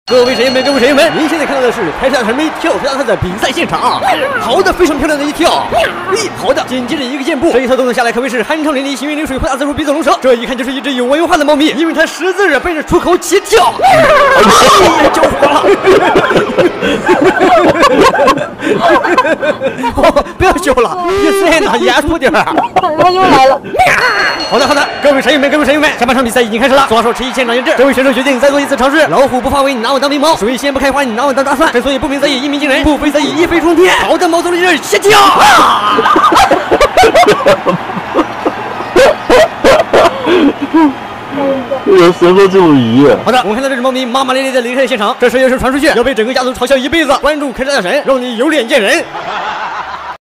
各位神友们，各位神友们，您现在看到的是开山神妹跳水大赛的比赛现场，跑得非常漂亮的一跳，好的，紧接着一个箭步，这一跳动作下来可谓是酣畅淋漓，行云流水，挥洒自如，鼻子龙蛇。这一看就是一只有文化的猫咪，因为它识字儿，背着出口起跳，救活了！不要救了，比赛呢，严肃点儿。 我又来了。 好的，各位神友们，各位神友们，下半场比赛已经开始了。双手持一现场验证，这位选手决定再做一次尝试。老虎不发威，你拿我当狸猫；水仙不开花，你拿我当大蒜。正所谓不鸣则已，一鸣惊人；不飞则已，一飞冲天。好的，毛足力劲，下跳！ 有什么这么鱼？ 好的，我们看到这只猫咪骂骂咧咧的离开现场，这声音是传出去，要被整个家族嘲笑一辈子。关注开车大神，让你有脸见人。